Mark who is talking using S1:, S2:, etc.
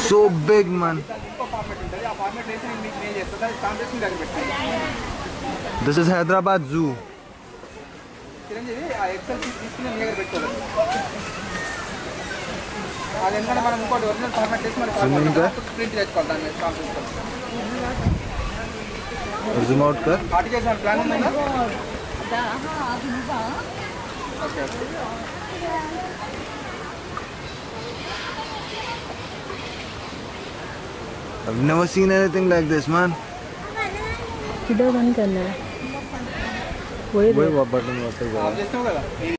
S1: So big, man. This is Hyderabad Zoo. Zoom out कर. I've never seen anything like this, man.
S2: किधर बंद करना है? वही
S1: बटन वापस